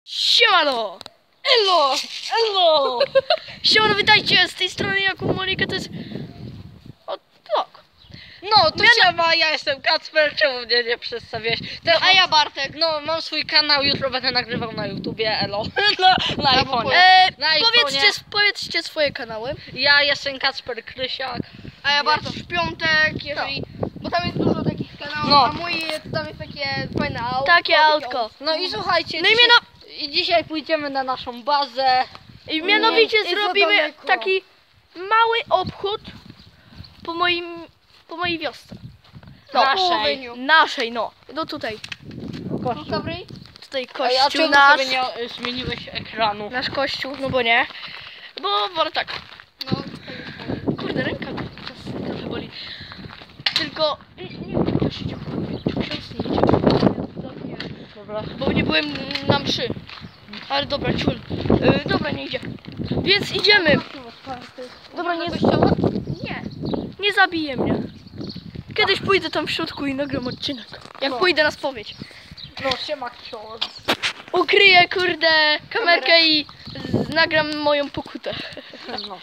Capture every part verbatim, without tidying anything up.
Siemano! Elo! Elo! Siemano, witajcie! Z tej strony Jakub Monika, to jest... O, tak. No, to Miana... siema, ja jestem Kacper, czemu mnie nie przedstawiłeś? No, a ja Bartek. No, mam swój kanał, jutro będę nagrywał na YouTubie, elo. Na, na iPhone'ie. E, Na powiedzcie, iPhone'ie. powiedzcie swoje kanały. Ja jestem Kacper Krysiak. A ja Bartosz Piątek, jeżeli... Bo tam jest dużo takich kanałów, No. a mój tam jest takie fajne auto. Takie autko. No i słuchajcie, No i dzisiaj, miano... i dzisiaj pójdziemy na naszą bazę. I mianowicie I za zrobimy daleko. taki mały obchód po moim... po mojej wiosce. No, Naszej. naszej. Naszej, no. No tutaj. Kościół. Dobry? Tutaj A kościół czemu nasz. sobie nie y, zmieniłeś ekranu? Nasz kościół, no bo nie. Bo wolę tak. No, Kurde, ręka mi czas trochę boli. Tylko... Nie, nie wiem, kto siedział. Czy ksiądz nie idzie? Dobra. Bo nie byłem na mszy. Ale dobra, ciul. Yy, dobra, nie idzie. Więc idziemy. Dobra, nie... Nie. Nie zabije mnie. Kiedyś pójdę tam w środku i nagram odcinek. Jak No. pójdę na spowiedź. No, siema ksiądz. Ukryję, kurde, kamerkę i z- nagram moją pokutę. No.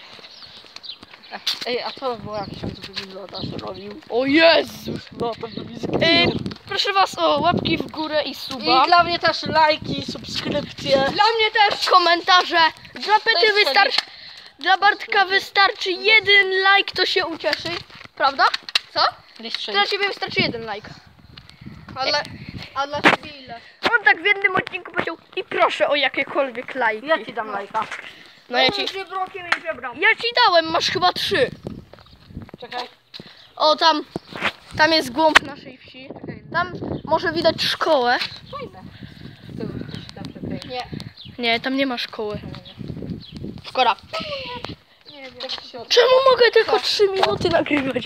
Ej, a co było jak ksiądz Wygląda zrobił? O Jezus. No, to by mi Yy, zgnił. proszę was o łapki w górę i suba. I dla mnie też lajki, subskrypcje. Dla mnie też komentarze. Dla Pety jest wystarczy. Dla Bartka wystarczy jeden like, to się ucieszy. Prawda? Co? Dla ciebie wystarczy jeden like. ale... A dla ciebie ile? On tak w jednym odcinku powiedział i proszę o jakiekolwiek lajki. Ja ci dam lajka. No ja ci. Żebrokiem i żebram. Ja ci dałem, masz chyba trzy. Czekaj. O tam. Tam jest głąb naszej wsi. Tam może widać szkołę. Fajne. Tu, tu się tam czekaj. Nie. Nie, tam nie ma szkoły. Szkoda. Nie wiem. Tak się od... Czemu mogę tylko trzy minuty nagrywać?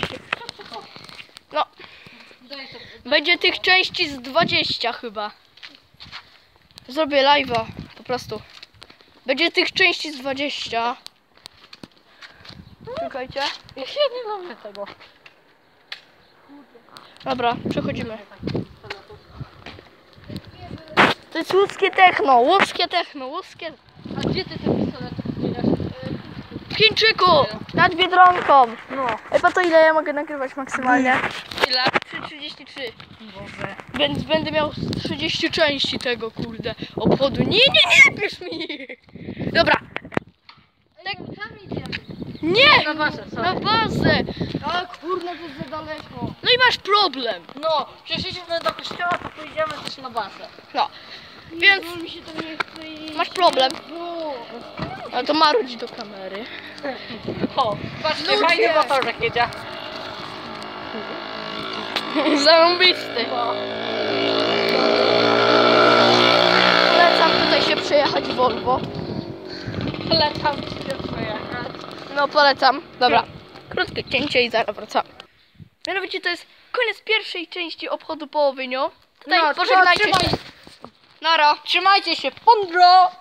No. Daj to. Będzie tych części z dwadzieścia chyba. Zrobię live'a po prostu. Będzie tych części z dwadzieścia. Czekajcie. Ja się nie lubię tego. Dobra, przechodzimy. To jest łódzkie techno, łódzkie techno, łódzkie... A gdzie ty ten pistolet zbierasz? W Chińczyku! Nad Biedronką! No. Ej, to ile ja mogę nagrywać maksymalnie? Ile? trzy trzydzieści trzy. Boże. Będę, będę miał trzydzieści części tego, kurde, obchodu. Nie, nie, nie pisz mi! Dobra. Tak, tam idziemy. Nie! Na bazę, sorry. Na bazę! A kurna, to jest za daleko. No i masz problem. No, przeszliśmy do kościoła, to pójdziemy też na bazę. No. Więc Bo mi się tam nie chce iść. masz problem. No. A to marudź do kamery. O, patrzcie, Ludzie. fajny motorek jedzie. Zarąbisty. No. Polecam tutaj się przejechać Volvo. Polecam ci się przejechać. No polecam. Dobra. Krótkie cięcie i zaraz wracamy. Mianowicie to jest koniec pierwszej części obchodu połowy, no. Tutaj No, pożegnajcie trzymaj- się. Nara. Trzymajcie się, pondro!